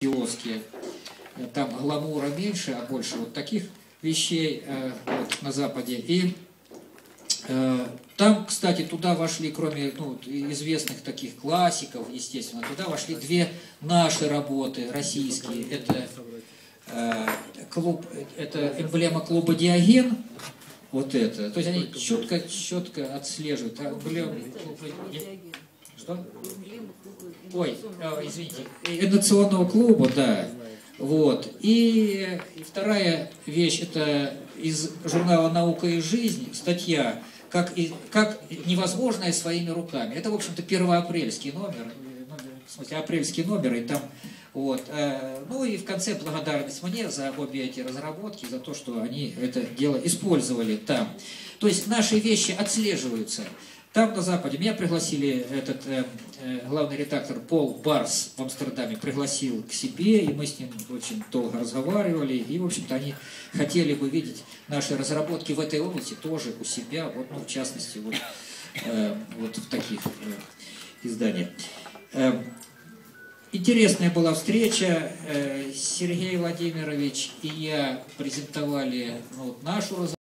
киоске. Там гламура меньше, а больше вот таких вещей вот, на Западе. И там, кстати, туда вошли, кроме известных таких классиков, естественно, туда вошли две наши работы, российские. Это эмблема клуба «Диоген». Вот это. То есть они четко отслеживают. Что? Ой, извините. Национального клуба, да. Вот. И вторая вещь, это из журнала «Наука и жизнь» статья «Как невозможное своими руками». Это, в общем-то, первоапрельский номер, в смысле, апрельский номер, и там, вот. Ну и в конце благодарность мне за обе эти разработки, за то, что они это дело использовали там. То есть наши вещи отслеживаются. Там, на Западе, меня пригласили, главный редактор Пол Барс в Амстердаме пригласил к себе, и мы с ним очень долго разговаривали, и, в общем-то, они хотели бы видеть наши разработки в этой области тоже у себя, вот, ну, в частности, вот в таких изданиях. Интересная была встреча. Сергей Владимирович и я презентовали нашу разработку.